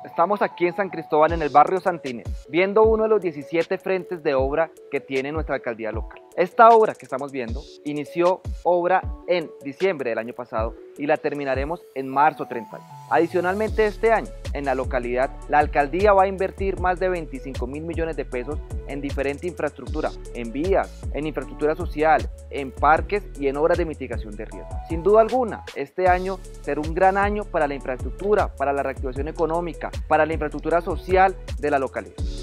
Estamos aquí en San Cristóbal, en el barrio Santines, viendo uno de los 17 frentes de obra que tiene nuestra alcaldía local. Esta obra que estamos viendo inició obra en diciembre del año pasado y la terminaremos en marzo 30. Adicionalmente, este año, en la localidad, la alcaldía va a invertir más de 25.000 millones de pesos en diferente infraestructura, en vías, en infraestructura social, en parques y en obras de mitigación de riesgos. Sin duda alguna, este año será un gran año para la infraestructura, para la reactivación económica, para la infraestructura social de la localidad.